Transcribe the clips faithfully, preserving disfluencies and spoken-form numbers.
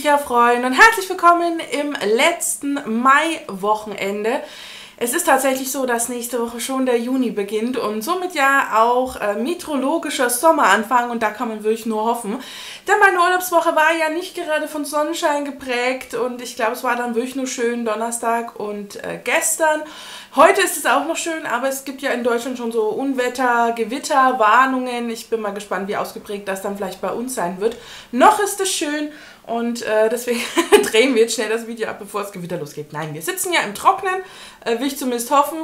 Bücher freuen und herzlich willkommen im letzten Mai-Wochenende. Es ist tatsächlich so, dass nächste Woche schon der Juni beginnt und somit ja auch äh, meteorologischer Sommeranfang und da kann man wirklich nur hoffen. Denn meine Urlaubswoche war ja nicht gerade von Sonnenschein geprägt und ich glaube, es war dann wirklich nur schön Donnerstag und äh, gestern. Heute ist es auch noch schön, aber es gibt ja in Deutschland schon so Unwetter, Gewitter, Warnungen. Ich bin mal gespannt, wie ausgeprägt das dann vielleicht bei uns sein wird. Noch ist es schön und äh, deswegen drehen wir jetzt schnell das Video ab, bevor das Gewitter losgeht. Nein, wir sitzen ja im Trocknen, äh, will ich zumindest hoffen.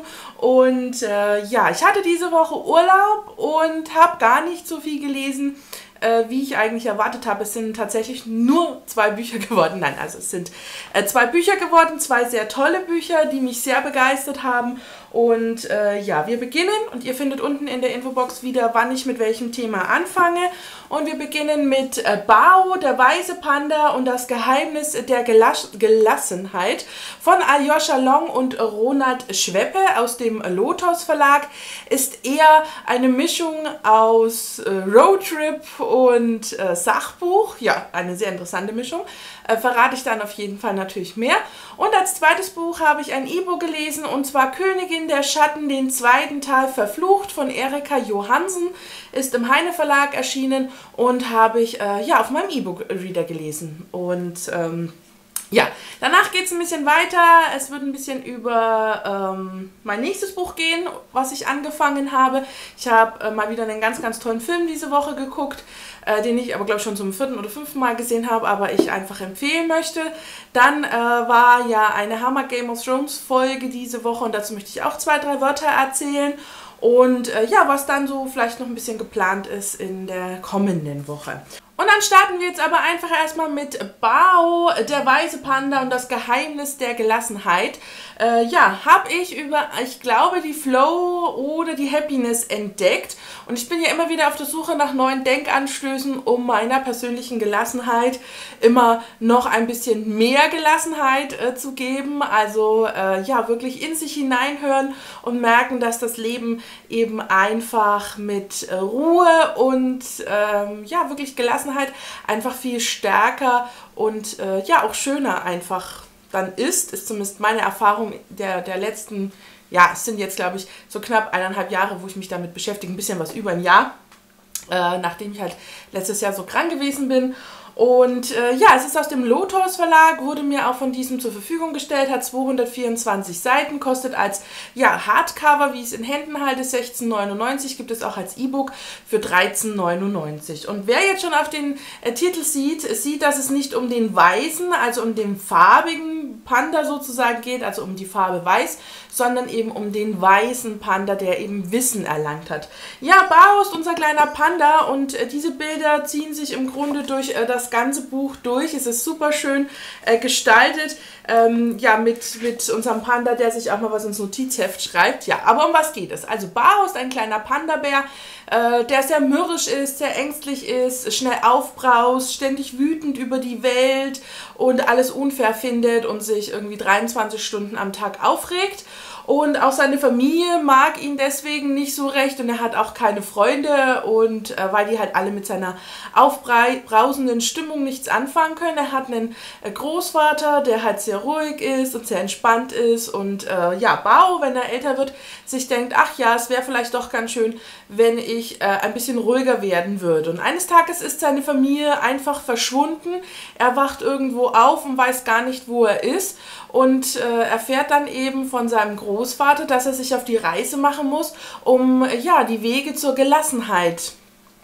Und äh, ja, ich hatte diese Woche Urlaub und habe gar nicht so viel gelesen, äh, wie ich eigentlich erwartet habe. Es sind tatsächlich nur zwei Bücher geworden. Nein, also es sind äh, zwei Bücher geworden, zwei sehr tolle Bücher, die mich sehr begeistert haben. Und äh, ja, wir beginnen und ihr findet unten in der Infobox wieder, wann ich mit welchem Thema anfange. Und wir beginnen mit äh, Bao, der weiße Panda und das Geheimnis der Gelass Gelassenheit von Aljoscha Long und Ronald Schweppe aus dem Lotos Verlag. Ist eher eine Mischung aus äh, Roadtrip und äh, Sachbuch. Ja, eine sehr interessante Mischung. Äh, verrate ich dann auf jeden Fall natürlich mehr. Und als zweites Buch habe ich ein E-Book gelesen und zwar Königin der Schatten, den zweiten Teil Verflucht von Erika Johansen, ist im Heine Verlag erschienen und habe ich äh, ja auf meinem E-Book-Reader gelesen. Und ähm, ja, danach geht es ein bisschen weiter. Es wird ein bisschen über ähm, mein nächstes Buch gehen, was ich angefangen habe. Ich habe äh, mal wieder einen ganz, ganz tollen Film diese Woche geguckt, äh, den ich aber, glaube ich, schon zum vierten oder fünften Mal gesehen habe, aber ich einfach empfehlen möchte. Dann äh, war ja eine Hammer Game of Thrones Folge diese Woche und dazu möchte ich auch zwei, drei Wörter erzählen. Und äh, ja, was dann so vielleicht noch ein bisschen geplant ist in der kommenden Woche. Und dann starten wir jetzt aber einfach erstmal mit Bao, der weiße Panda und das Geheimnis der Gelassenheit. Äh, ja, habe ich über, ich glaube, die Flow oder die Happiness entdeckt. Und ich bin ja immer wieder auf der Suche nach neuen Denkanstößen, um meiner persönlichen Gelassenheit immer noch ein bisschen mehr Gelassenheit äh, zu geben. Also äh, ja, wirklich in sich hineinhören und merken, dass das Leben eben einfach mit äh, Ruhe und ähm, ja, wirklich Gelassenheit einfach viel stärker und äh, ja auch schöner einfach dann ist, ist zumindest meine Erfahrung der, der letzten, ja, es sind jetzt glaube ich so knapp eineinhalb Jahre, wo ich mich damit beschäftige, ein bisschen was über ein Jahr, äh, nachdem ich halt letztes Jahr so krank gewesen bin. Und äh, ja, es ist aus dem Lotos Verlag, wurde mir auch von diesem zur Verfügung gestellt, hat zweihundertvierundzwanzig Seiten, kostet als ja, Hardcover, wie ich es in Händen halte, sechzehn neunundneunzig, gibt es auch als E-Book für dreizehn neunundneunzig. Und wer jetzt schon auf den äh, Titel sieht, sieht, dass es nicht um den weißen, also um den farbigen Panda sozusagen geht, also um die Farbe weiß, sondern eben um den weißen Panda, der eben Wissen erlangt hat. Ja, Bao ist unser kleiner Panda und äh, diese Bilder ziehen sich im Grunde durch äh, das ganze Buch durch. Es ist super schön äh, gestaltet, ähm, ja, mit, mit unserem Panda, der sich auch mal was ins Notizheft schreibt. Ja, aber um was geht es? Also Bao ist ein kleiner Panda-Bär, äh, der sehr mürrisch ist, sehr ängstlich ist, schnell aufbraust, ständig wütend über die Welt und alles unfair findet und sich irgendwie dreiundzwanzig Stunden am Tag aufregt. Und auch seine Familie mag ihn deswegen nicht so recht und er hat auch keine Freunde und äh, weil die halt alle mit seiner aufbrausenden Stimmung nichts anfangen können. Er hat einen äh, Großvater, der halt sehr ruhig ist und sehr entspannt ist und äh, ja, Bao, wenn er älter wird, sich denkt, ach ja, es wäre vielleicht doch ganz schön, wenn ich äh, ein bisschen ruhiger werden würde. Und eines Tages ist seine Familie einfach verschwunden. Er wacht irgendwo auf und weiß gar nicht, wo er ist und äh, erfährt dann eben von seinem Großvater, dass er sich auf die Reise machen muss, um ja, die Wege zur Gelassenheit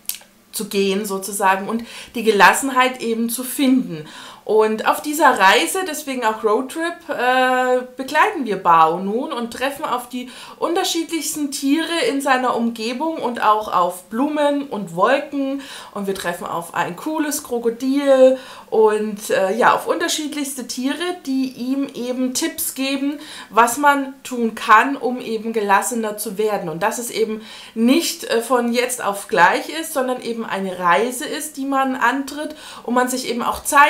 zu gehen sozusagen und die Gelassenheit eben zu finden. Und auf dieser Reise, deswegen auch Roadtrip, äh, begleiten wir Bao nun und treffen auf die unterschiedlichsten Tiere in seiner Umgebung und auch auf Blumen und Wolken. Und wir treffen auf ein cooles Krokodil und äh, ja, auf unterschiedlichste Tiere, die ihm eben Tipps geben, was man tun kann, um eben gelassener zu werden. Und dass es eben nicht äh, von jetzt auf gleich ist, sondern eben eine Reise ist, die man antritt und man sich eben auch Zeit nehmen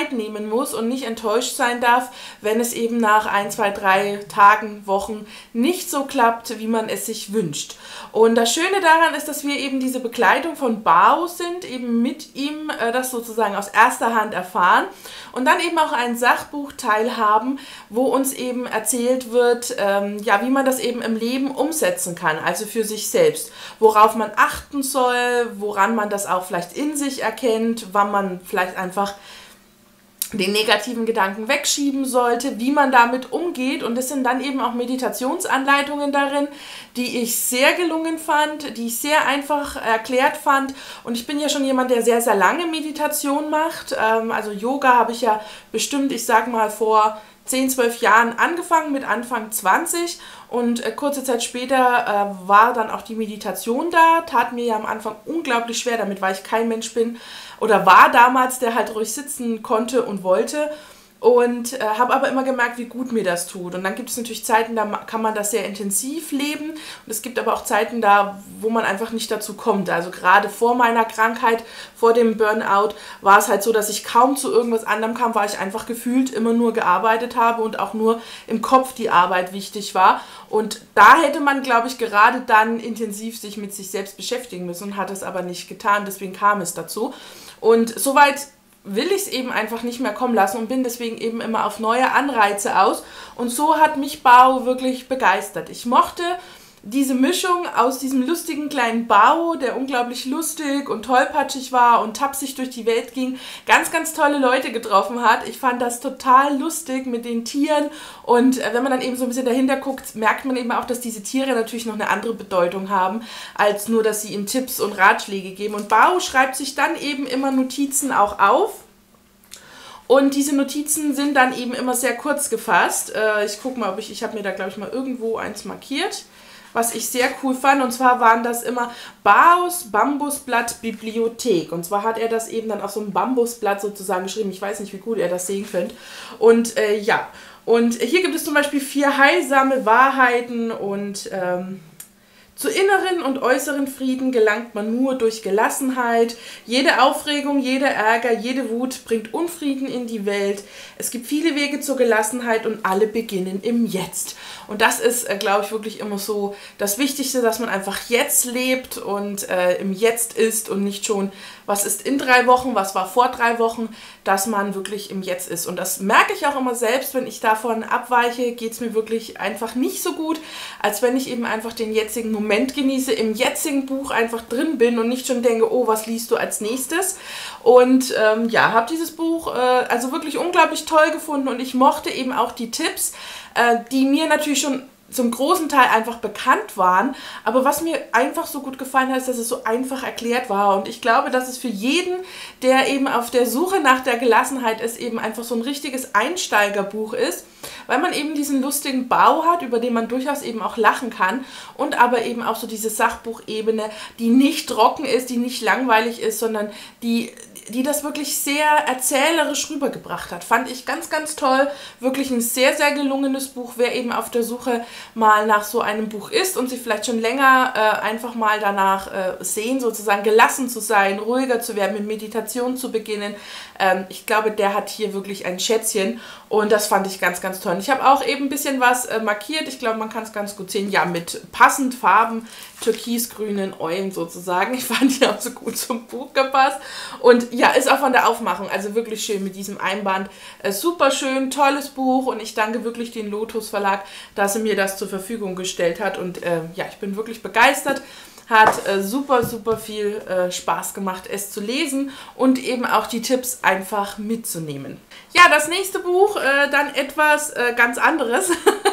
gehen muss und nicht enttäuscht sein darf, wenn es eben nach ein, zwei, drei Tagen, Wochen nicht so klappt, wie man es sich wünscht. Und das Schöne daran ist, dass wir eben diese Begleitung von Bao sind, eben mit ihm äh, das sozusagen aus erster Hand erfahren und dann eben auch ein Sachbuchteil haben, wo uns eben erzählt wird, ähm, ja, wie man das eben im Leben umsetzen kann, also für sich selbst, worauf man achten soll, woran man das auch vielleicht in sich erkennt, wann man vielleicht einfach den negativen Gedanken wegschieben sollte, wie man damit umgeht. Und es sind dann eben auch Meditationsanleitungen darin, die ich sehr gelungen fand, die ich sehr einfach erklärt fand. Und ich bin ja schon jemand, der sehr, sehr lange Meditation macht. Ähm, also Yoga habe ich ja bestimmt, ich sag mal, vor zehn, zwölf Jahren angefangen, mit Anfang zwanzig. Und äh, kurze Zeit später äh, war dann auch die Meditation da. Tat mir ja am Anfang unglaublich schwer damit, weil ich kein Mensch bin oder war damals, der halt ruhig sitzen konnte und wollte. Und äh, habe aber immer gemerkt, wie gut mir das tut. Und dann gibt es natürlich Zeiten, da kann man das sehr intensiv leben. Und es gibt aber auch Zeiten da, wo man einfach nicht dazu kommt. Also gerade vor meiner Krankheit, vor dem Burnout, war es halt so, dass ich kaum zu irgendwas anderem kam, weil ich einfach gefühlt immer nur gearbeitet habe und auch nur im Kopf die Arbeit wichtig war. Und da hätte man, glaube ich, gerade dann intensiv sich mit sich selbst beschäftigen müssen und hat es aber nicht getan. Deswegen kam es dazu. Und soweit will ich es eben einfach nicht mehr kommen lassen und bin deswegen eben immer auf neue Anreize aus. Und so hat mich Bao wirklich begeistert. Ich mochte diese Mischung aus diesem lustigen kleinen Bao, der unglaublich lustig und tollpatschig war und tapsig durch die Welt ging, ganz, ganz tolle Leute getroffen hat. Ich fand das total lustig mit den Tieren und wenn man dann eben so ein bisschen dahinter guckt, merkt man eben auch, dass diese Tiere natürlich noch eine andere Bedeutung haben, als nur, dass sie ihm Tipps und Ratschläge geben. Und Bao schreibt sich dann eben immer Notizen auch auf. Und diese Notizen sind dann eben immer sehr kurz gefasst. Ich gucke mal, ob ich, ich habe mir da, glaube ich, mal irgendwo eins markiert, was ich sehr cool fand. Und zwar waren das immer Baos Bambusblatt Bibliothek. Und zwar hat er das eben dann auf so einem Bambusblatt sozusagen geschrieben. Ich weiß nicht, wie gut er das sehen könnt. Und äh, ja, und hier gibt es zum Beispiel vier heilsame Wahrheiten und ähm, zu inneren und äußeren Frieden gelangt man nur durch Gelassenheit. Jede Aufregung, jeder Ärger, jede Wut bringt Unfrieden in die Welt. Es gibt viele Wege zur Gelassenheit und alle beginnen im Jetzt. Und das ist, äh, glaube ich, wirklich immer so das Wichtigste, dass man einfach jetzt lebt und äh, im Jetzt ist und nicht schon, was ist in drei Wochen, was war vor drei Wochen, dass man wirklich im Jetzt ist. Und das merke ich auch immer selbst, wenn ich davon abweiche, geht es mir wirklich einfach nicht so gut, als wenn ich eben einfach den jetzigen Moment genieße, im jetzigen Buch einfach drin bin und nicht schon denke, oh, was liest du als nächstes? Und ähm, ja, habe dieses Buch äh, also wirklich unglaublich toll gefunden und ich mochte eben auch die Tipps, äh, die mir natürlich schon zum großen Teil einfach bekannt waren, aber was mir einfach so gut gefallen hat, ist, dass es so einfach erklärt war und ich glaube, dass es für jeden, der eben auf der Suche nach der Gelassenheit ist, eben einfach so ein richtiges Einsteigerbuch ist, weil man eben diesen lustigen Bau hat, über den man durchaus eben auch lachen kann und aber eben auch so diese Sachbuchebene, die nicht trocken ist, die nicht langweilig ist, sondern die die das wirklich sehr erzählerisch rübergebracht hat. Fand ich ganz, ganz toll. Wirklich ein sehr, sehr gelungenes Buch. Wer eben auf der Suche mal nach so einem Buch ist und sich vielleicht schon länger äh, einfach mal danach äh, sehen, sozusagen gelassen zu sein, ruhiger zu werden, mit Meditation zu beginnen. Ähm, ich glaube, der hat hier wirklich ein Schätzchen und das fand ich ganz, ganz toll. Und ich habe auch eben ein bisschen was äh, markiert. Ich glaube, man kann es ganz gut sehen. Ja, mit passend Farben, türkisgrünen Eulen sozusagen. Ich fand die auch so gut zum Buch gepasst. Und ja, ist auch von der Aufmachung, also wirklich schön mit diesem Einband. Äh, super schön, tolles Buch und ich danke wirklich den Lotus Verlag, dass er mir das zur Verfügung gestellt hat. Und äh, ja, ich bin wirklich begeistert. Hat äh, super, super viel äh, Spaß gemacht, es zu lesen und eben auch die Tipps einfach mitzunehmen. Ja, das nächste Buch, äh, dann etwas äh, ganz anderes.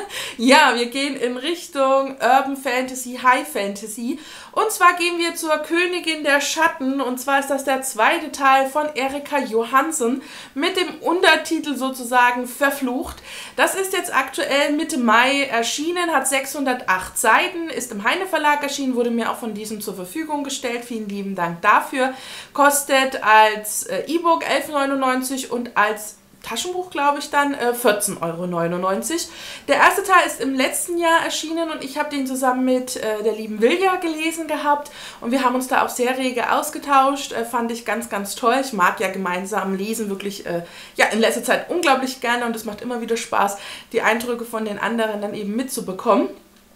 Ja, wir gehen in Richtung Urban Fantasy, High Fantasy. Und zwar gehen wir zur Königin der Schatten. Und zwar ist das der zweite Teil von Erika Johansen mit dem Untertitel sozusagen Verflucht. Das ist jetzt aktuell Mitte Mai erschienen, hat sechshundertacht Seiten, ist im Heine Verlag erschienen, wurde mir auch von diesem zur Verfügung gestellt. Vielen lieben Dank dafür. Kostet als äh, E-Book elf neunundneunzig und als Taschenbuch, glaube ich, dann äh, vierzehn Euro neunundneunzig. Der erste Teil ist im letzten Jahr erschienen und ich habe den zusammen mit äh, der lieben Vilja gelesen gehabt und wir haben uns da auch sehr rege ausgetauscht. Äh, fand ich ganz, ganz toll. Ich mag ja gemeinsam lesen wirklich äh, ja, in letzter Zeit unglaublich gerne und es macht immer wieder Spaß, die Eindrücke von den anderen dann eben mitzubekommen.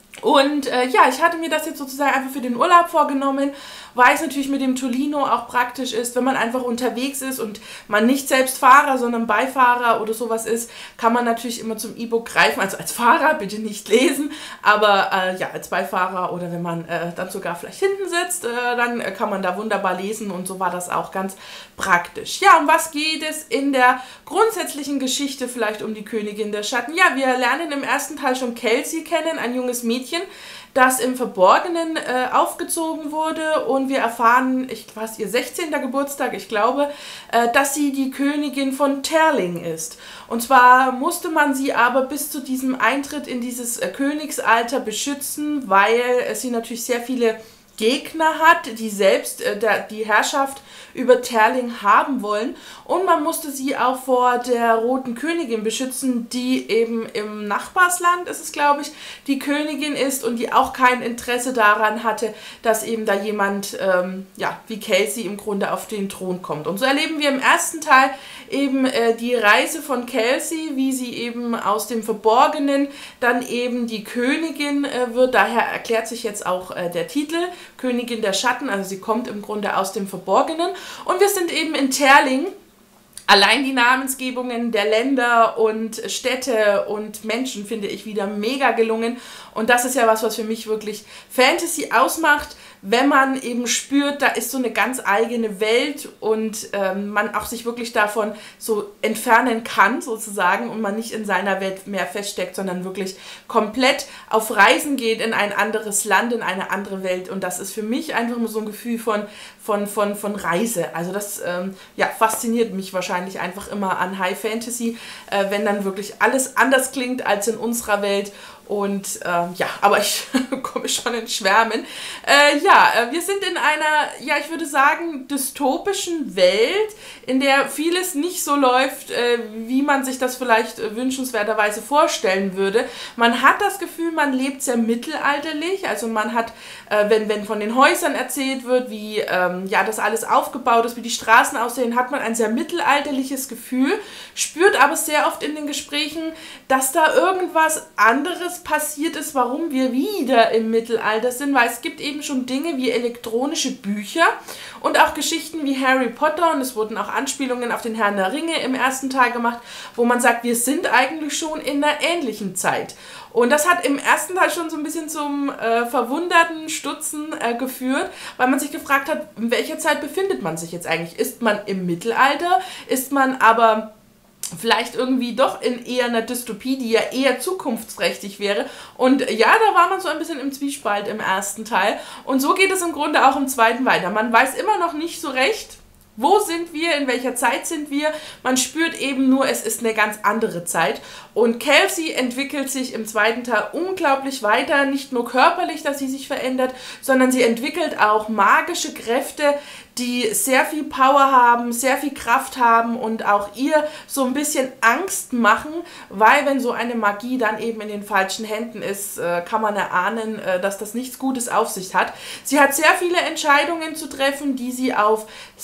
Und äh, ja, ich hatte mir das jetzt sozusagen einfach für den Urlaub vorgenommen, weil es natürlich mit dem Tolino auch praktisch ist, wenn man einfach unterwegs ist und man nicht selbst Fahrer, sondern Beifahrer oder sowas ist, kann man natürlich immer zum E-Book greifen, also als Fahrer, bitte nicht lesen, aber äh, ja, als Beifahrer oder wenn man äh, dann sogar vielleicht hinten sitzt, äh, dann kann man da wunderbar lesen und so war das auch ganz praktisch. Ja, um was geht es in der grundsätzlichen Geschichte vielleicht um die Königin der Schatten? Ja, wir lernen im ersten Teil schon Kelsey kennen, ein junges Mädchen, das im Verborgenen äh, aufgezogen wurde und wir erfahren, ich weiß, ihr sechzehnter Geburtstag, ich glaube, äh, dass sie die Königin von Terling ist. Und zwar musste man sie aber bis zu diesem Eintritt in dieses äh, Königsalter beschützen, weil äh, sie natürlich sehr viele Gegner hat, die selbst äh, der, die Herrschaft über Terling haben wollen und man musste sie auch vor der Roten Königin beschützen, die eben im Nachbarsland, ist es glaube ich, die Königin ist und die auch kein Interesse daran hatte, dass eben da jemand, ähm, ja, wie Kelsey im Grunde auf den Thron kommt. Und so erleben wir im ersten Teil eben äh, die Reise von Kelsey, wie sie eben aus dem Verborgenen dann eben die Königin äh, wird, daher erklärt sich jetzt auch äh, der Titel, Königin der Schatten, also sie kommt im Grunde aus dem Verborgenen und wir sind eben in Terling. Allein die Namensgebungen der Länder und Städte und Menschen finde ich wieder mega gelungen und das ist ja was, was für mich wirklich Fantasy ausmacht, wenn man eben spürt, da ist so eine ganz eigene Welt und ähm, man auch sich wirklich davon so entfernen kann sozusagen und man nicht in seiner Welt mehr feststeckt, sondern wirklich komplett auf Reisen geht in ein anderes Land, in eine andere Welt und das ist für mich einfach nur so ein Gefühl von, von, von, von Reise. Also das ähm, ja, fasziniert mich wahrscheinlich einfach immer an High Fantasy, äh, wenn dann wirklich alles anders klingt als in unserer Welt. Und ähm, ja, aber ich komme schon in Schwärmen. Äh, ja, äh, wir sind in einer, ja, ich würde sagen, dystopischen Welt, in der vieles nicht so läuft, äh, wie man sich das vielleicht äh, wünschenswerterweise vorstellen würde. Man hat das Gefühl, man lebt sehr mittelalterlich. Also man hat, äh, wenn, wenn von den Häusern erzählt wird, wie ähm, ja, das alles aufgebaut ist, wie die Straßen aussehen, hat man ein sehr mittelalterliches Gefühl, spürt aber sehr oft in den Gesprächen, dass da irgendwas anderes passiert ist, warum wir wieder im Mittelalter sind, weil es gibt eben schon Dinge wie elektronische Bücher und auch Geschichten wie Harry Potter und es wurden auch Anspielungen auf den Herrn der Ringe im ersten Teil gemacht, wo man sagt, wir sind eigentlich schon in einer ähnlichen Zeit. Und das hat im ersten Teil schon so ein bisschen zum äh, verwunderten Stutzen äh, geführt, weil man sich gefragt hat, in welcher Zeit befindet man sich jetzt eigentlich? Ist man im Mittelalter? Ist man aber vielleicht irgendwie doch in eher einer Dystopie, die ja eher zukunftsträchtig wäre. Und ja, da war man so ein bisschen im Zwiespalt im ersten Teil. Und so geht es im Grunde auch im zweiten weiter. Man weiß immer noch nicht so recht, wo sind wir, in welcher Zeit sind wir. Man spürt eben nur, es ist eine ganz andere Zeit. Und Kelsey entwickelt sich im zweiten Teil unglaublich weiter. Nicht nur körperlich, dass sie sich verändert, sondern sie entwickelt auch magische Kräfte, die sehr viel Power haben, sehr viel Kraft haben und auch ihr so ein bisschen Angst machen, weil wenn so eine Magie dann eben in den falschen Händen ist, kann man erahnen, dass das nichts Gutes auf sich hat. Sie hat sehr viele Entscheidungen zu treffen, die sie auf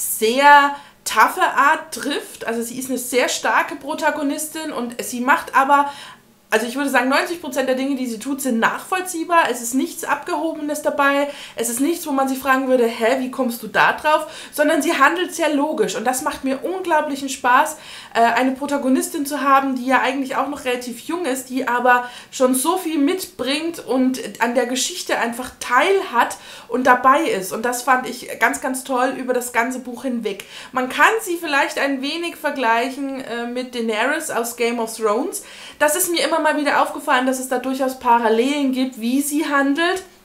sehr taffe Art trifft. Also sie ist eine sehr starke Protagonistin und sie macht aber, also ich würde sagen, neunzig Prozent der Dinge, die sie tut, sind nachvollziehbar. Es ist nichts Abgehobenes dabei. Es ist nichts, wo man sich fragen würde, hä, wie kommst du da drauf? Sondern sie handelt sehr logisch. Und das macht mir unglaublichen Spaß, eine Protagonistin zu haben, die ja eigentlich auch noch relativ jung ist, die aber schon so viel mitbringt und an der Geschichte einfach teilhat und dabei ist. Und das fand ich ganz, ganz toll über das ganze Buch hinweg. Man kann sie vielleicht ein wenig vergleichen mit Daenerys aus Game of Thrones. Das ist mir immer mal wieder aufgefallen, dass es da durchaus Parallelen gibt, wie sie handelt.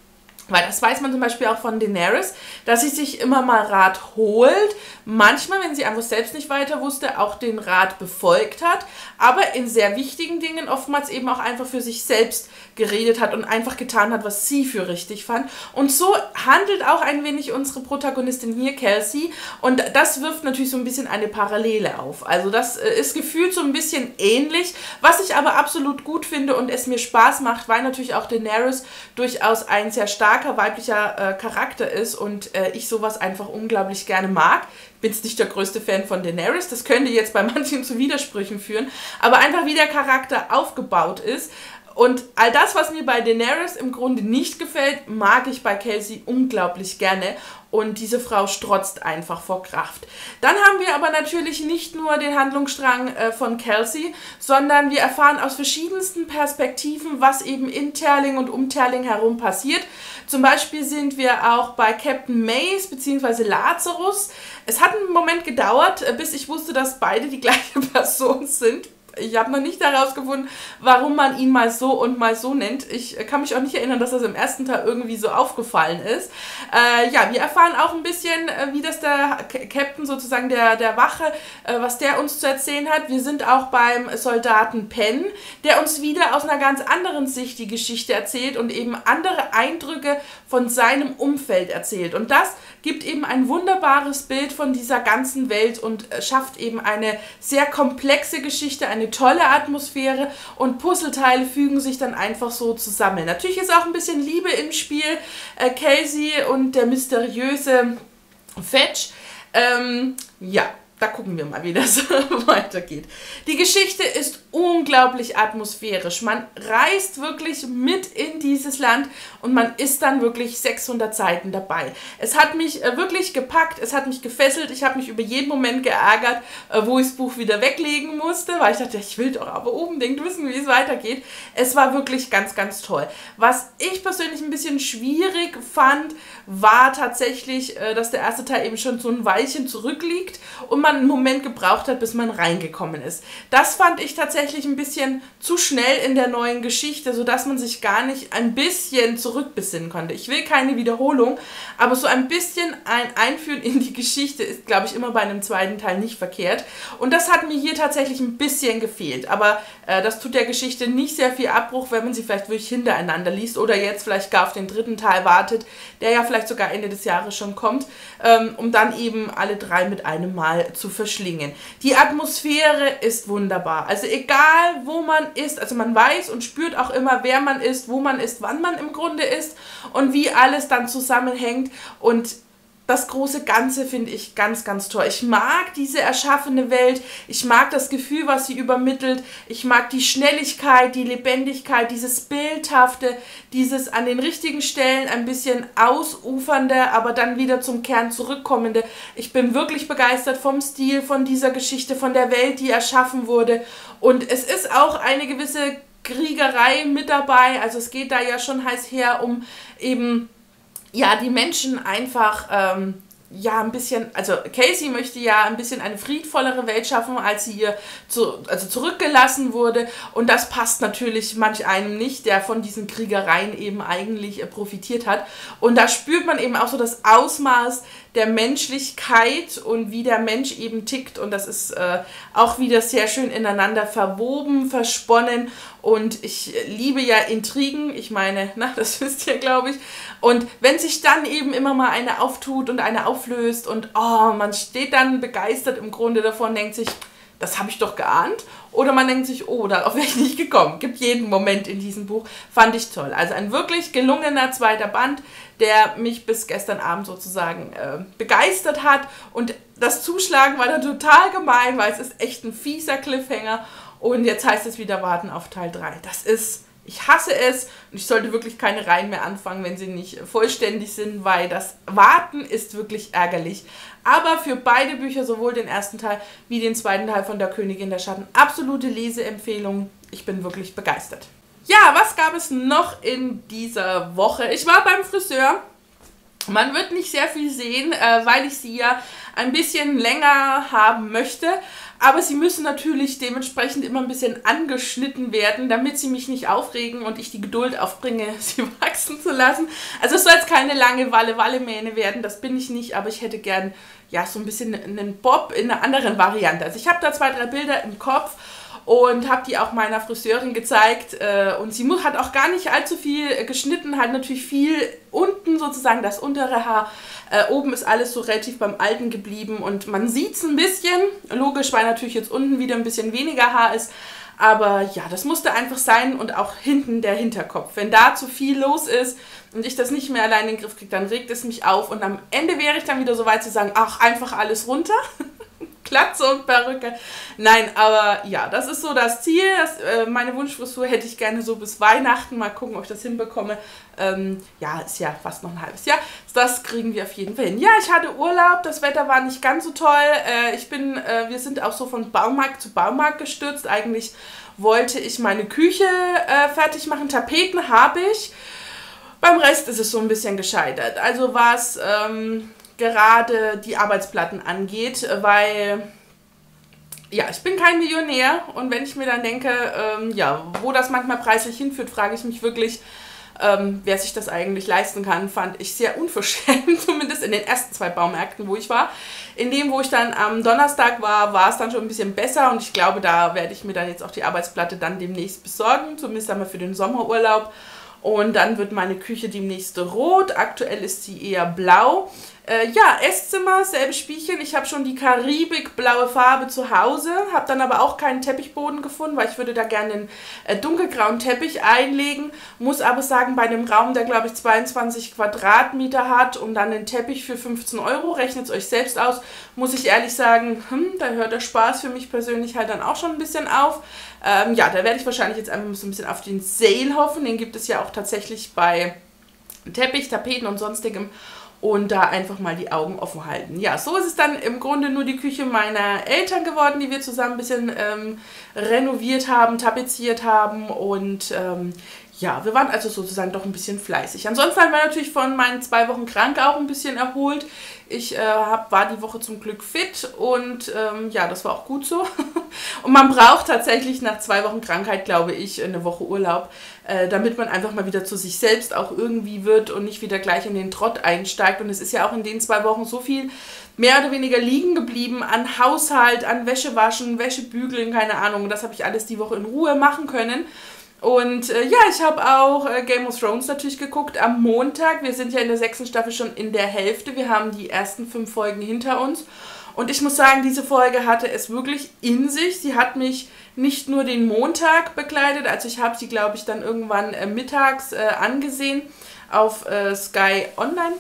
Weil das weiß man zum Beispiel auch von Daenerys, dass sie sich immer mal Rat holt. Manchmal, wenn sie einfach selbst nicht weiter wusste, auch den Rat befolgt hat. Aber in sehr wichtigen Dingen oftmals eben auch einfach für sich selbst geredet hat und einfach getan hat, was sie für richtig fand. Und so handelt auch ein wenig unsere Protagonistin hier, Kelsey. Und das wirft natürlich so ein bisschen eine Parallele auf. Also das ist gefühlt so ein bisschen ähnlich. Was ich aber absolut gut finde und es mir Spaß macht, weil natürlich auch Daenerys durchaus ein sehr starker weiblicher äh, Charakter ist und äh, ich sowas einfach unglaublich gerne mag. Ich bin jetzt nicht der größte Fan von Daenerys, das könnte jetzt bei manchen zu Widersprüchen führen, aber einfach wie der Charakter aufgebaut ist. Und all das, was mir bei Daenerys im Grunde nicht gefällt, mag ich bei Kelsey unglaublich gerne. Und diese Frau strotzt einfach vor Kraft. Dann haben wir aber natürlich nicht nur den Handlungsstrang äh, von Kelsey, sondern wir erfahren aus verschiedensten Perspektiven, was eben in Terling und um Terling herum passiert. Zum Beispiel sind wir auch bei Captain Mace bzw. Lazarus. Es hat einen Moment gedauert, bis ich wusste, dass beide die gleiche Person sind. Ich habe noch nicht herausgefunden, warum man ihn mal so und mal so nennt. Ich kann mich auch nicht erinnern, dass das im ersten Teil irgendwie so aufgefallen ist. Äh, ja, wir erfahren auch ein bisschen, äh, wie das der Captain sozusagen der, der Wache, äh, was der uns zu erzählen hat. Wir sind auch beim Soldaten Penn, der uns wieder aus einer ganz anderen Sicht die Geschichte erzählt und eben andere Eindrücke von seinem Umfeld erzählt. Und das gibt eben ein wunderbares Bild von dieser ganzen Welt und äh, schafft eben eine sehr komplexe Geschichte, eine tolle Atmosphäre und Puzzleteile fügen sich dann einfach so zusammen. Natürlich ist auch ein bisschen Liebe im Spiel. Äh, Kelsey und der mysteriöse Fetch. Ähm, ja, da gucken wir mal, wie das weitergeht. Die Geschichte ist unglaublich atmosphärisch. Man reist wirklich mit in dieses Land und man ist dann wirklich sechshundert Seiten dabei. Es hat mich äh, wirklich gepackt, es hat mich gefesselt. Ich habe mich über jeden Moment geärgert, äh, wo ich das Buch wieder weglegen musste, weil ich dachte, ich will doch aber unbedingt wissen, wie es weitergeht. Es war wirklich ganz, ganz toll. Was ich persönlich ein bisschen schwierig fand, war tatsächlich, äh, dass der erste Teil eben schon so ein Weilchen zurückliegt und man einen Moment gebraucht hat, bis man reingekommen ist. Das fand ich tatsächlich ein bisschen zu schnell in der neuen Geschichte, sodass man sich gar nicht ein bisschen zurückbesinnen konnte. Ich will keine Wiederholung, aber so ein bisschen ein Einführen in die Geschichte ist, glaube ich, immer bei einem zweiten Teil nicht verkehrt. Und das hat mir hier tatsächlich ein bisschen gefehlt. Aber äh, das tut der Geschichte nicht sehr viel Abbruch, wenn man sie vielleicht wirklich hintereinander liest oder jetzt vielleicht gar auf den dritten Teil wartet, der ja vielleicht sogar Ende des Jahres schon kommt, ähm, um dann eben alle drei mit einem Mal zu verschlingen. Die Atmosphäre ist wunderbar. Also egal, wo man ist, also man weiß und spürt auch immer, wer man ist, wo man ist, wann man im Grunde ist und wie alles dann zusammenhängt. Und das große Ganze finde ich ganz, ganz toll. Ich mag diese erschaffene Welt, ich mag das Gefühl, was sie übermittelt, ich mag die Schnelligkeit, die Lebendigkeit, dieses Bildhafte, dieses an den richtigen Stellen ein bisschen ausufernde, aber dann wieder zum Kern zurückkommende. Ich bin wirklich begeistert vom Stil, von dieser Geschichte, von der Welt, die erschaffen wurde. Und es ist auch eine gewisse Kriegerei mit dabei, also es geht da ja schon heiß her um eben ja, die Menschen einfach, ähm, ja, ein bisschen, also Kelsey möchte ja ein bisschen eine friedvollere Welt schaffen, als sie ihr zu, also zurückgelassen wurde. Und das passt natürlich manch einem nicht, der von diesen Kriegereien eben eigentlich äh, profitiert hat. Und da spürt man eben auch so das Ausmaß der Menschlichkeit und wie der Mensch eben tickt. Und das ist äh, auch wieder sehr schön ineinander verwoben, versponnen. Und ich liebe ja Intrigen, ich meine, na, das wisst ihr, glaube ich. Und wenn sich dann eben immer mal eine auftut und eine auflöst und oh, man steht dann begeistert im Grunde davon, denkt sich, das habe ich doch geahnt. Oder man denkt sich, oh, darauf wäre ich nicht gekommen. Gibt jeden Moment in diesem Buch. Fand ich toll. Also ein wirklich gelungener zweiter Band, der mich bis gestern Abend sozusagen äh, begeistert hat. Und das Zuschlagen war dann total gemein, weil es ist echt ein fieser Cliffhanger. Und jetzt heißt es wieder warten auf Teil drei. Das ist, ich hasse es und ich sollte wirklich keine Reihen mehr anfangen, wenn sie nicht vollständig sind, weil das Warten ist wirklich ärgerlich. Aber für beide Bücher, sowohl den ersten Teil wie den zweiten Teil von der Königin der Schatten, absolute Leseempfehlung. Ich bin wirklich begeistert. Ja, was gab es noch in dieser Woche? Ich war beim Friseur. Man wird nicht sehr viel sehen, äh, weil ich sie ja ein bisschen länger haben möchte. Aber sie müssen natürlich dementsprechend immer ein bisschen angeschnitten werden, damit sie mich nicht aufregen und ich die Geduld aufbringe, sie wachsen zu lassen. Also es soll jetzt keine lange Walle-Walle-Mähne werden, das bin ich nicht, aber ich hätte gern ja so ein bisschen einen Bob in einer anderen Variante. Also ich habe da zwei, drei Bilder im Kopf und habe die auch meiner Friseurin gezeigt äh, und sie hat auch gar nicht allzu viel geschnitten, hat natürlich viel unten sozusagen das untere Haar, äh, oben ist alles so relativ beim Alten geblieben und man sieht es ein bisschen, logisch, weil natürlich jetzt unten wieder ein bisschen weniger Haar ist, aber ja, das musste einfach sein und auch hinten der Hinterkopf. Wenn da zu viel los ist und ich das nicht mehr allein in den Griff kriege, dann regt es mich auf und am Ende wäre ich dann wieder so weit zu sagen, ach, einfach alles runter. Glatze und Perücke. Nein, aber ja, das ist so das Ziel. Das, äh, meine Wunschfrisur hätte ich gerne so bis Weihnachten. Mal gucken, ob ich das hinbekomme. Ähm, ja, ist ja fast noch ein halbes Jahr. Das kriegen wir auf jeden Fall hin. Ja, ich hatte Urlaub. Das Wetter war nicht ganz so toll. Äh, ich bin, äh, wir sind auch so von Baumarkt zu Baumarkt gestürzt. Eigentlich wollte ich meine Küche äh, fertig machen. Tapeten habe ich. Beim Rest ist es so ein bisschen gescheitert. Also was ähm, gerade die Arbeitsplatten angeht, weil ja, ich bin kein Millionär und wenn ich mir dann denke, ähm, ja, wo das manchmal preislich hinführt, frage ich mich wirklich, ähm, wer sich das eigentlich leisten kann, fand ich sehr unverschämt, zumindest in den ersten zwei Baumärkten, wo ich war. In dem, wo ich dann am Donnerstag war, war es dann schon ein bisschen besser und ich glaube, da werde ich mir dann jetzt auch die Arbeitsplatte dann demnächst besorgen, zumindest einmal für den Sommerurlaub. Und dann wird meine Küche demnächst rot. Aktuell ist sie eher blau. Äh, ja, Esszimmer, selbes Spielchen. Ich habe schon die Karibik-blaue Farbe zu Hause. Habe dann aber auch keinen Teppichboden gefunden, weil ich würde da gerne einen äh, dunkelgrauen Teppich einlegen. Muss aber sagen, bei einem Raum, der glaube ich zweiundzwanzig Quadratmeter hat und dann einen Teppich für fünfzehn Euro, rechnet es euch selbst aus, muss ich ehrlich sagen, hm, da hört der Spaß für mich persönlich halt dann auch schon ein bisschen auf. Ähm, ja, da werde ich wahrscheinlich jetzt einfach so ein bisschen auf den Sale hoffen. Den gibt es ja auch tatsächlich bei Teppich, Tapeten und sonstigem. Und da einfach mal die Augen offen halten. Ja, so ist es dann im Grunde nur die Küche meiner Eltern geworden, die wir zusammen ein bisschen ähm, renoviert haben, tapeziert haben. Und ähm, ja, wir waren also sozusagen doch ein bisschen fleißig. Ansonsten haben wir natürlich von meinen zwei Wochen krank auch ein bisschen erholt. Ich äh, hab, war die Woche zum Glück fit und ähm, ja, das war auch gut so. Und man braucht tatsächlich nach zwei Wochen Krankheit, glaube ich, eine Woche Urlaub, äh, damit man einfach mal wieder zu sich selbst auch irgendwie wird und nicht wieder gleich in den Trott einsteigt. Und es ist ja auch in den zwei Wochen so viel mehr oder weniger liegen geblieben an Haushalt, an Wäsche waschen, Wäsche bügeln, keine Ahnung. Das habe ich alles die Woche in Ruhe machen können. Und äh, ja, ich habe auch äh, Game of Thrones natürlich geguckt am Montag. Wir sind ja in der sechsten Staffel schon in der Hälfte. Wir haben die ersten fünf Folgen hinter uns. Und ich muss sagen, diese Folge hatte es wirklich in sich. Sie hat mich nicht nur den Montag begleitet, also ich habe sie, glaube ich, dann irgendwann äh, mittags äh, angesehen auf äh, Sky Online.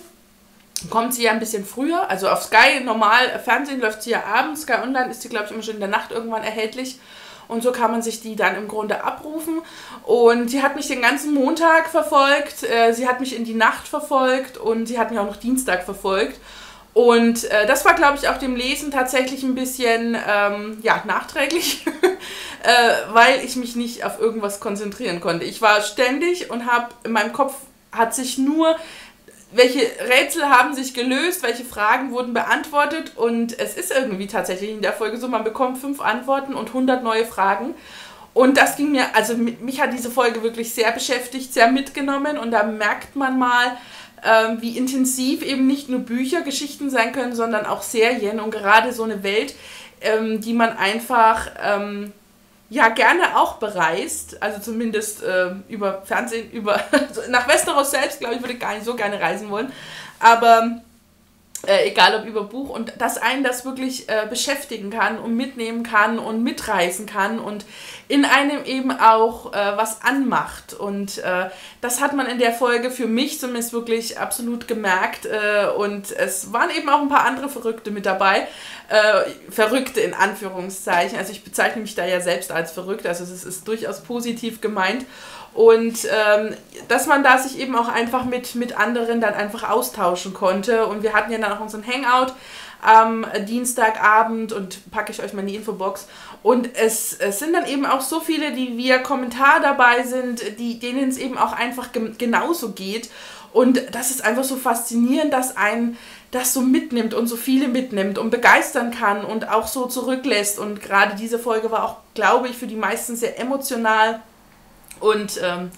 Kommt sie ja ein bisschen früher, also auf Sky normal, äh, Fernsehen läuft sie ja abends, Sky Online ist sie, glaube ich, immer schon in der Nacht irgendwann erhältlich. Und so kann man sich die dann im Grunde abrufen. Und sie hat mich den ganzen Montag verfolgt, äh, sie hat mich in die Nacht verfolgt und sie hat mich auch noch Dienstag verfolgt. Und äh, das war, glaube ich, auch dem Lesen tatsächlich ein bisschen ähm, ja, nachträglich, äh, weil ich mich nicht auf irgendwas konzentrieren konnte. Ich war ständig und habe in meinem Kopf hat sich nur, welche Rätsel haben sich gelöst, welche Fragen wurden beantwortet und es ist irgendwie tatsächlich in der Folge so, man bekommt fünf Antworten und hundert neue Fragen. Und das ging mir, also mich hat diese Folge wirklich sehr beschäftigt, sehr mitgenommen und da merkt man mal, ähm, wie intensiv eben nicht nur Bücher, Geschichten sein können, sondern auch Serien und gerade so eine Welt, ähm, die man einfach ähm, ja gerne auch bereist, also zumindest äh, über Fernsehen, über nach Westeros selbst, glaube ich, würde ich gar nicht so gerne reisen wollen, aber Äh, egal ob über Buch und dass einen das wirklich äh, beschäftigen kann und mitnehmen kann und mitreißen kann und in einem eben auch äh, was anmacht und äh, das hat man in der Folge für mich zumindest wirklich absolut gemerkt äh, und es waren eben auch ein paar andere Verrückte mit dabei, äh, Verrückte in Anführungszeichen, also ich bezeichne mich da ja selbst als verrückt, also es ist, ist durchaus positiv gemeint. Und ähm, dass man da sich eben auch einfach mit, mit anderen dann einfach austauschen konnte. Und wir hatten ja dann auch unseren Hangout am Dienstagabend und packe ich euch mal in die Infobox. Und es, es sind dann eben auch so viele, die via Kommentar dabei sind, die, denen es eben auch einfach ge genauso geht. Und das ist einfach so faszinierend, dass ein das so mitnimmt und so viele mitnimmt und begeistern kann und auch so zurücklässt. Und gerade diese Folge war auch, glaube ich, für die meisten sehr emotional. Und ähm,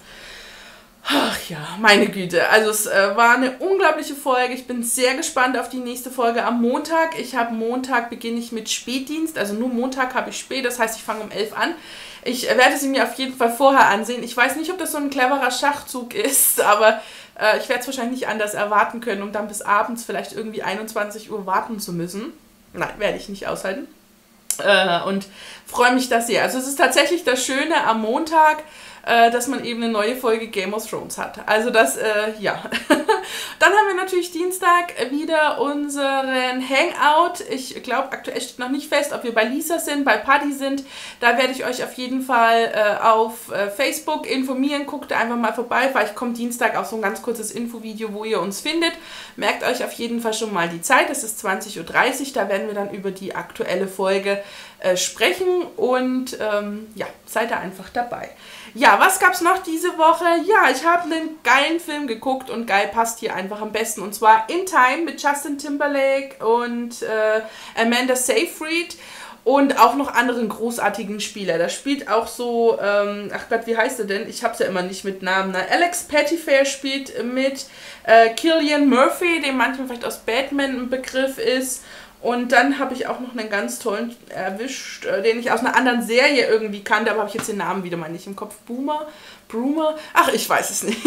ach ja, meine Güte. Also es äh, war eine unglaubliche Folge. Ich bin sehr gespannt auf die nächste Folge am Montag. Ich habe Montag, beginne ich mit Spätdienst. Also nur Montag habe ich spät, das heißt, ich fange um elf an. Ich äh, werde sie mir auf jeden Fall vorher ansehen. Ich weiß nicht, ob das so ein cleverer Schachzug ist, aber äh, ich werde es wahrscheinlich nicht anders erwarten können, um dann bis abends vielleicht irgendwie einundzwanzig Uhr warten zu müssen. Nein, werde ich nicht aushalten. Äh, und freue mich das sehr. Also es ist tatsächlich das Schöne am Montag, äh, dass man eben eine neue Folge Game of Thrones hat. Also das, äh, ja. Dann haben wir natürlich Dienstag wieder unseren Hangout. Ich glaube, aktuell steht noch nicht fest, ob wir bei Lisa sind, bei Paddy sind. Da werde ich euch auf jeden Fall äh, auf äh, Facebook informieren. Guckt da einfach mal vorbei. Vielleicht kommt Dienstag auch so ein ganz kurzes Infovideo, wo ihr uns findet. Merkt euch auf jeden Fall schon mal die Zeit. Es ist zwanzig Uhr dreißig. Da werden wir dann über die aktuelle Folge äh, sprechen. Und ähm, ja, seid da einfach dabei. Ja, was gab es noch diese Woche? Ja, ich habe einen geilen Film geguckt und geil passt hier einfach am besten. Und zwar In Time mit Justin Timberlake und äh, Amanda Seyfried und auch noch anderen großartigen Spieler. Da spielt auch so, ähm, ach Gott, wie heißt er denn? Ich hab's ja immer nicht mit Namen. Ne? Alex Pettyfer spielt mit, äh, Cillian Murphy, dem manchmal vielleicht aus Batman ein Begriff ist. Und dann habe ich auch noch einen ganz tollen erwischt, äh, den ich aus einer anderen Serie irgendwie kannte, aber habe ich jetzt den Namen wieder mal nicht im Kopf. Boomer? Broomer? Ach, ich weiß es nicht.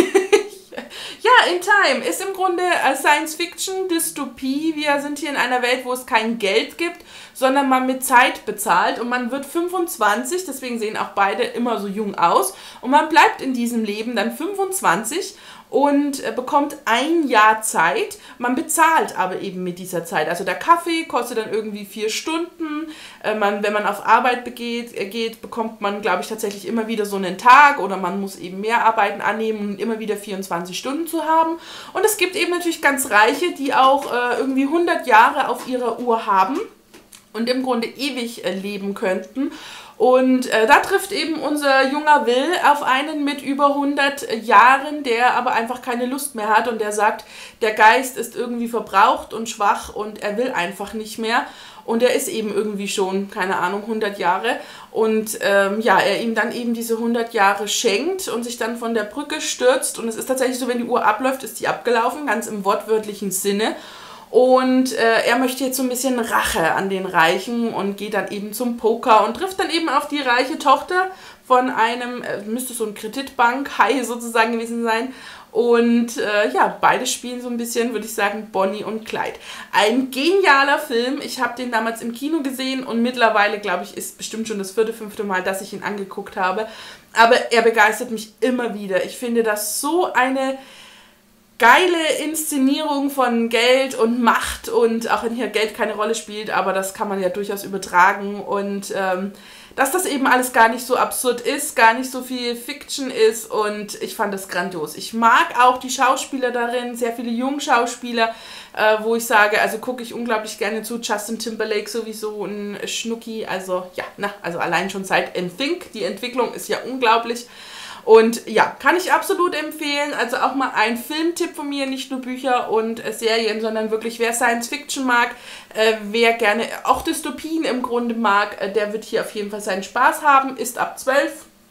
Ja, In Time ist im Grunde Science-Fiction-Dystopie. Wir sind hier in einer Welt, wo es kein Geld gibt, sondern man mit Zeit bezahlt. Und man wird fünfundzwanzig, deswegen sehen auch beide immer so jung aus. Und man bleibt in diesem Leben dann fünfundzwanzig und bekommt ein Jahr Zeit. Man bezahlt aber eben mit dieser Zeit. Also der Kaffee kostet dann irgendwie vier Stunden. Äh, man, wenn man auf Arbeit begeht, äh, geht, bekommt man, glaube ich, tatsächlich immer wieder so einen Tag oder man muss eben mehr Arbeiten annehmen, um immer wieder vierundzwanzig Stunden zu haben. Und es gibt eben natürlich ganz Reiche, die auch äh, irgendwie hundert Jahre auf ihrer Uhr haben und im Grunde ewig äh, leben könnten. Und äh, da trifft eben unser junger Will auf einen mit über hundert Jahren, der aber einfach keine Lust mehr hat und der sagt, der Geist ist irgendwie verbraucht und schwach und er will einfach nicht mehr. Und er ist eben irgendwie schon, keine Ahnung, hundert Jahre. Und ähm, ja, er ihm dann eben diese hundert Jahre schenkt und sich dann von der Brücke stürzt. Und es ist tatsächlich so, wenn die Uhr abläuft, ist die abgelaufen, ganz im wortwörtlichen Sinne. Und äh, er möchte jetzt so ein bisschen Rache an den Reichen und geht dann eben zum Poker und trifft dann eben auf die reiche Tochter von einem, äh, müsste so ein Kreditbank-Hai sozusagen gewesen sein. Und äh, ja, beide spielen so ein bisschen, würde ich sagen, Bonnie und Clyde. Ein genialer Film. Ich habe den damals im Kino gesehen und mittlerweile, glaube ich, ist bestimmt schon das vierte, fünfte Mal, dass ich ihn angeguckt habe. Aber er begeistert mich immer wieder. Ich finde das so eine geile Inszenierung von Geld und Macht und auch wenn hier Geld keine Rolle spielt, aber das kann man ja durchaus übertragen und ähm, dass das eben alles gar nicht so absurd ist, gar nicht so viel Fiction ist und ich fand das grandios. Ich mag auch die Schauspieler darin, sehr viele Jungschauspieler, äh, wo ich sage, also gucke ich unglaublich gerne zu. Justin Timberlake sowieso ein Schnucki, also ja, na, also allein schon seit N Sync, die Entwicklung ist ja unglaublich. Und ja, kann ich absolut empfehlen. Also auch mal ein Filmtipp von mir, nicht nur Bücher und äh, Serien, sondern wirklich, wer Science Fiction mag, äh, wer gerne auch Dystopien im Grunde mag, äh, der wird hier auf jeden Fall seinen Spaß haben. Ist ab zwölf.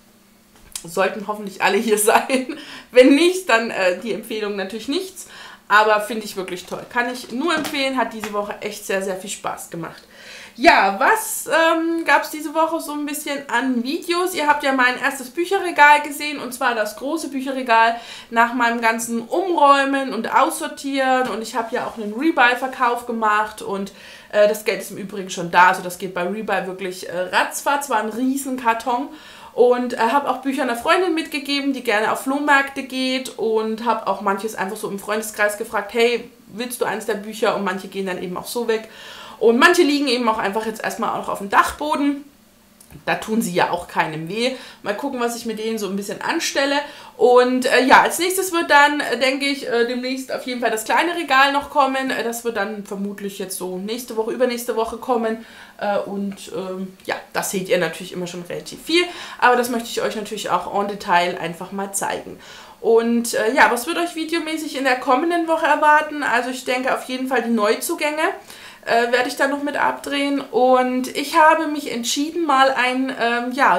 Sollten hoffentlich alle hier sein. Wenn nicht, dann äh, die Empfehlung natürlich nichts. Aber finde ich wirklich toll. Kann ich nur empfehlen, hat diese Woche echt sehr, sehr viel Spaß gemacht. Ja, was ähm, gab es diese Woche so ein bisschen an Videos? Ihr habt ja mein erstes Bücherregal gesehen und zwar das große Bücherregal nach meinem ganzen Umräumen und Aussortieren und ich habe ja auch einen Rebuy-Verkauf gemacht und äh, das Geld ist im Übrigen schon da, also das geht bei Rebuy wirklich äh, ratzfatz, war ein riesen Karton. Und äh, habe auch Bücher einer Freundin mitgegeben, die gerne auf Flohmärkte geht und habe auch manches einfach so im Freundeskreis gefragt, hey, willst du eins der Bücher? Und manche gehen dann eben auch so weg. Und manche liegen eben auch einfach jetzt erstmal auch auf dem Dachboden. Da tun sie ja auch keinem weh. Mal gucken, was ich mit denen so ein bisschen anstelle. Und äh, ja, als nächstes wird dann, äh, denke ich, äh, demnächst auf jeden Fall das kleine Regal noch kommen. Äh, das wird dann vermutlich jetzt so nächste Woche, übernächste Woche kommen. Äh, und ähm, ja, das seht ihr natürlich immer schon relativ viel. Aber das möchte ich euch natürlich auch en Detail einfach mal zeigen. Und äh, ja, was wird euch videomäßig in der kommenden Woche erwarten? Also ich denke auf jeden Fall die Neuzugänge äh, werde ich dann noch mit abdrehen. Und ich habe mich entschieden, mal ein ähm, ja,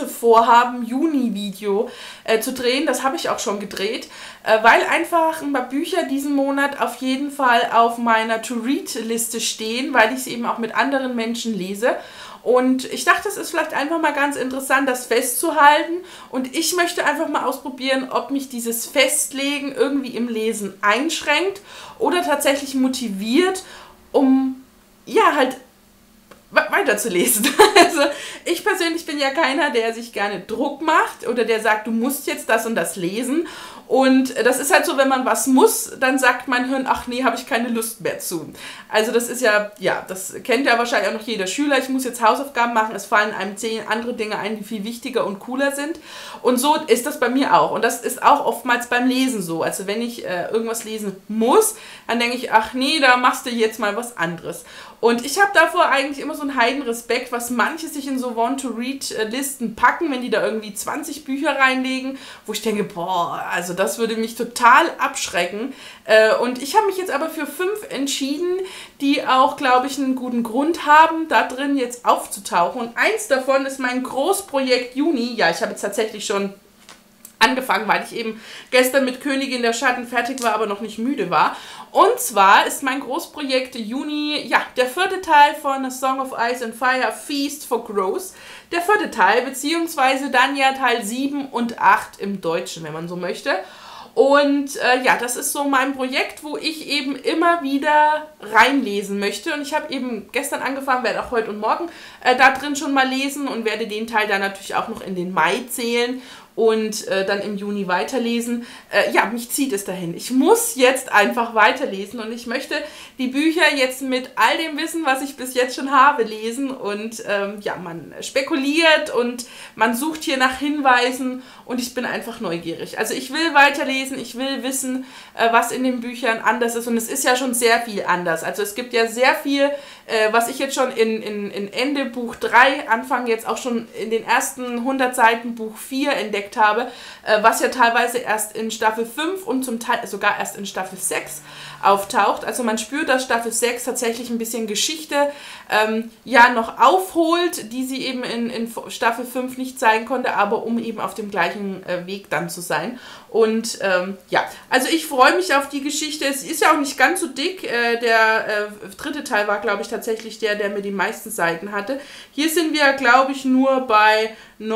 Lesevorhaben-Juni-Video äh, zu drehen. Das habe ich auch schon gedreht, äh, weil einfach ein paar Bücher diesen Monat auf jeden Fall auf meiner To-Read-Liste stehen, weil ich sie eben auch mit anderen Menschen lese. Und ich dachte, es ist vielleicht einfach mal ganz interessant, das festzuhalten. Und ich möchte einfach mal ausprobieren, ob mich dieses Festlegen irgendwie im Lesen einschränkt oder tatsächlich motiviert, um ja halt weiterzulesen. Also ich persönlich bin ja keiner, der sich gerne Druck macht oder der sagt, du musst jetzt das und das lesen. Und das ist halt so, wenn man was muss, dann sagt mein Hirn, ach nee, habe ich keine Lust mehr zu. Also das ist ja, ja, das kennt ja wahrscheinlich auch noch jeder Schüler. Ich muss jetzt Hausaufgaben machen, es fallen einem zehn andere Dinge ein, die viel wichtiger und cooler sind. Und so ist das bei mir auch. Und das ist auch oftmals beim Lesen so. Also wenn ich äh, irgendwas lesen muss, dann denke ich, ach nee, da machst du jetzt mal was anderes. Und ich habe davor eigentlich immer so einen Heidenrespekt, was manche sich in so Want-to-Read-Listen packen, wenn die da irgendwie zwanzig Bücher reinlegen, wo ich denke, boah, also das würde mich total abschrecken. Und ich habe mich jetzt aber für fünf entschieden, die auch, glaube ich, einen guten Grund haben, da drin jetzt aufzutauchen. Und eins davon ist mein Großprojekt Juni. Ja, ich habe jetzt tatsächlich schon angefangen, weil ich eben gestern mit Königin der Schatten fertig war, aber noch nicht müde war. Und zwar ist mein Großprojekt Juni, ja, der vierte Teil von A Song of Ice and Fire, Feast for Crows. Der vierte Teil, beziehungsweise dann ja Teil sieben und acht im Deutschen, wenn man so möchte. Und äh, ja, das ist so mein Projekt, wo ich eben immer wieder reinlesen möchte. Und ich habe eben gestern angefangen, werde auch heute und morgen äh, da drin schon mal lesen und werde den Teil dann natürlich auch noch in den Mai zählen und äh, dann im Juni weiterlesen. Äh, ja, mich zieht es dahin. Ich muss jetzt einfach weiterlesen und ich möchte die Bücher jetzt mit all dem Wissen, was ich bis jetzt schon habe, lesen. Und ähm, ja, man spekuliert und man sucht hier nach Hinweisen und ich bin einfach neugierig. Also ich will weiterlesen, ich will wissen, äh, was in den Büchern anders ist und es ist ja schon sehr viel anders. Also es gibt ja sehr viel, äh, was ich jetzt schon in, in, in Ende Buch drei, Anfang jetzt auch schon in den ersten hundert Seiten Buch vier entdeckt habe, äh, was ja teilweise erst in Staffel fünf und zum Teil sogar erst in Staffel sechs auftaucht. Also man spürt, dass Staffel sechs tatsächlich ein bisschen Geschichte ähm, ja noch aufholt, die sie eben in, in Staffel fünf nicht zeigen konnte, aber um eben auf dem gleichen äh, Weg dann zu sein. Und ähm, ja, also ich freue mich auf die Geschichte. Es ist ja auch nicht ganz so dick. Äh, der äh, dritte Teil war, glaube ich, tatsächlich der, der mir die meisten Seiten hatte. Hier sind wir, glaube ich, nur bei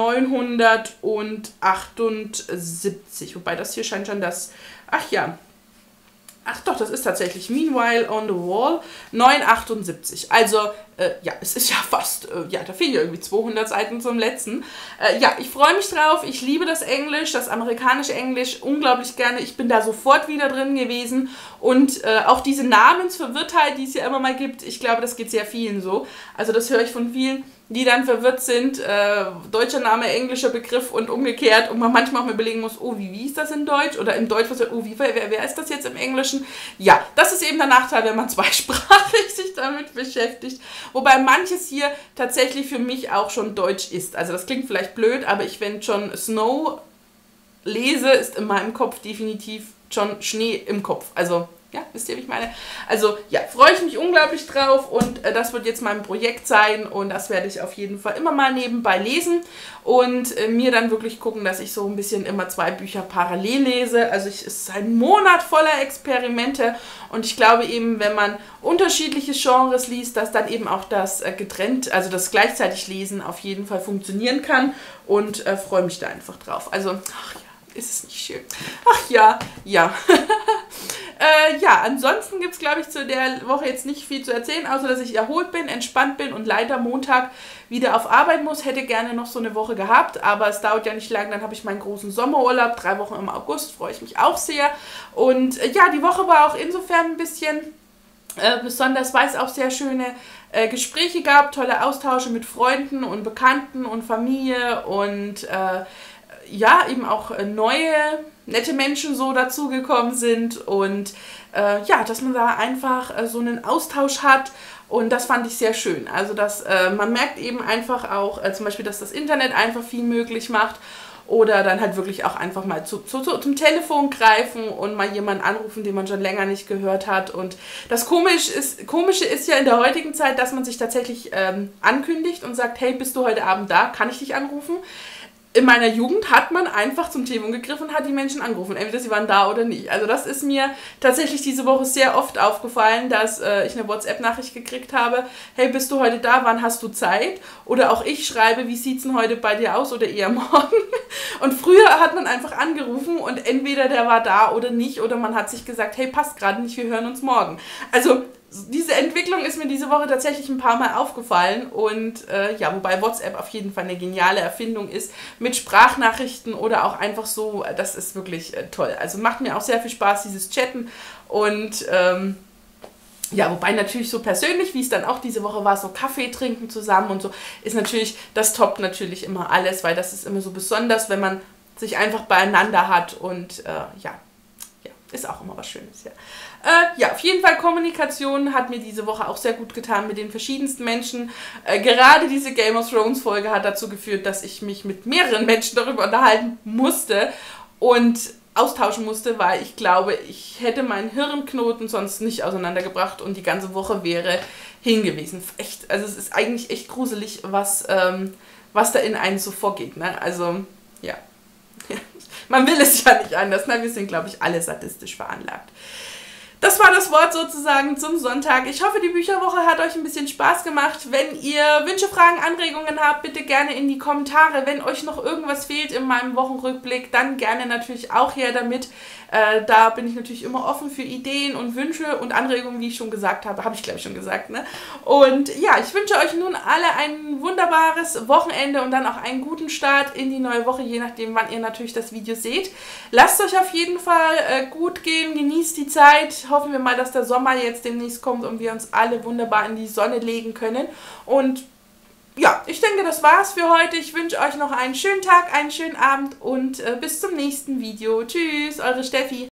neunhundertachtundsiebzig. Wobei das hier scheint schon das... Ach ja... Ach doch, das ist tatsächlich Meanwhile on the Wall, neunhundertachtundsiebzig. Also, äh, ja, es ist ja fast, äh, ja, da fehlen ja irgendwie zweihundert Seiten zum letzten. Äh, ja, ich freue mich drauf, ich liebe das Englisch, das amerikanische Englisch, unglaublich gerne. Ich bin da sofort wieder drin gewesen und äh, auch diese Namensverwirrtheit, die es ja immer mal gibt, ich glaube, das geht sehr vielen so. Also das höre ich von vielen, die dann verwirrt sind, äh, deutscher Name, englischer Begriff und umgekehrt und man manchmal auch mal überlegen muss, oh, wie, wie ist das in Deutsch? Oder im Deutsch, was, oh, wie, wer, wer ist das jetzt im Englischen? Ja, das ist eben der Nachteil, wenn man zweisprachig sich damit beschäftigt. Wobei manches hier tatsächlich für mich auch schon Deutsch ist. Also das klingt vielleicht blöd, aber ich, wenn schon Snow lese, ist in meinem Kopf definitiv schon Schnee im Kopf. Also... Ja, wisst ihr, wie ich meine? Also, ja, freue ich mich unglaublich drauf und äh, das wird jetzt mein Projekt sein und das werde ich auf jeden Fall immer mal nebenbei lesen und äh, mir dann wirklich gucken, dass ich so ein bisschen immer zwei Bücher parallel lese. Also, ich, es ist ein Monat voller Experimente und ich glaube eben, wenn man unterschiedliche Genres liest, dass dann eben auch das äh, getrennt, also das gleichzeitig Lesen auf jeden Fall funktionieren kann und äh, freue mich da einfach drauf. Also, ach ja, ist es nicht schön? Ach ja, ja. Äh, ja, ansonsten gibt es, glaube ich, zu der Woche jetzt nicht viel zu erzählen, außer dass ich erholt bin, entspannt bin und leider Montag wieder auf Arbeit muss. Hätte gerne noch so eine Woche gehabt, aber es dauert ja nicht lang, dann habe ich meinen großen Sommerurlaub, drei Wochen im August, freue ich mich auch sehr. Und äh, ja, die Woche war auch insofern ein bisschen äh, besonders, weil es auch sehr schöne äh, Gespräche gab, tolle Austausche mit Freunden und Bekannten und Familie und äh, ja, eben auch äh, neue, nette Menschen so dazugekommen sind und äh, ja, dass man da einfach äh, so einen Austausch hat und das fand ich sehr schön. Also, dass äh, man merkt eben einfach auch, äh, zum Beispiel, dass das Internet einfach viel möglich macht oder dann halt wirklich auch einfach mal zu, zu, zu, zum Telefon greifen und mal jemanden anrufen, den man schon länger nicht gehört hat. Und das Komische ist, Komische ist ja in der heutigen Zeit, dass man sich tatsächlich ähm, ankündigt und sagt, hey, bist du heute Abend da? Kann ich dich anrufen? In meiner Jugend hat man einfach zum Telefon gegriffen und hat die Menschen angerufen. Entweder sie waren da oder nicht. Also das ist mir tatsächlich diese Woche sehr oft aufgefallen, dass äh, ich eine WhatsApp-Nachricht gekriegt habe. Hey, bist du heute da? Wann hast du Zeit? Oder auch ich schreibe, wie sieht's denn heute bei dir aus oder eher morgen? Und früher hat man einfach angerufen und entweder der war da oder nicht. Oder man hat sich gesagt, hey, passt gerade nicht, wir hören uns morgen. Also diese Entwicklung ist mir diese Woche tatsächlich ein paar Mal aufgefallen und äh, ja, wobei WhatsApp auf jeden Fall eine geniale Erfindung ist mit Sprachnachrichten oder auch einfach so, das ist wirklich äh, toll. Also macht mir auch sehr viel Spaß, dieses Chatten und ähm, ja, wobei natürlich so persönlich, wie es dann auch diese Woche war, so Kaffee trinken zusammen und so, ist natürlich, das toppt natürlich immer alles, weil das ist immer so besonders, wenn man sich einfach beieinander hat und äh, ja, ja, ist auch immer was Schönes, ja. Äh, ja, auf jeden Fall Kommunikation hat mir diese Woche auch sehr gut getan mit den verschiedensten Menschen. Äh, gerade diese Game of Thrones Folge hat dazu geführt, dass ich mich mit mehreren Menschen darüber unterhalten musste und austauschen musste, weil ich glaube, ich hätte meinen Hirnknoten sonst nicht auseinandergebracht und die ganze Woche wäre hingewiesen. Echt, also es ist eigentlich echt gruselig, was, ähm, was da in einem so vorgeht, ne? Also, ja. Man will es ja nicht anders, ne? Wir sind, glaube ich, alle sadistisch veranlagt. Das war das Wort sozusagen zum Sonntag. Ich hoffe, die Bücherwoche hat euch ein bisschen Spaß gemacht. Wenn ihr Wünsche, Fragen, Anregungen habt, bitte gerne in die Kommentare. Wenn euch noch irgendwas fehlt in meinem Wochenrückblick, dann gerne natürlich auch her damit. Äh, da bin ich natürlich immer offen für Ideen und Wünsche und Anregungen, wie ich schon gesagt habe. Habe ich, glaube ich, schon gesagt, ne? Und ja, ich wünsche euch nun alle ein wunderbares Wochenende und dann auch einen guten Start in die neue Woche, je nachdem, wann ihr natürlich das Video seht. Lasst euch auf jeden Fall äh, gut gehen, genießt die Zeit. Hoffen wir mal, dass der Sommer jetzt demnächst kommt und wir uns alle wunderbar in die Sonne legen können. Und ja, ich denke, das war's für heute. Ich wünsche euch noch einen schönen Tag, einen schönen Abend und äh, bis zum nächsten Video. Tschüss, eure Steffi.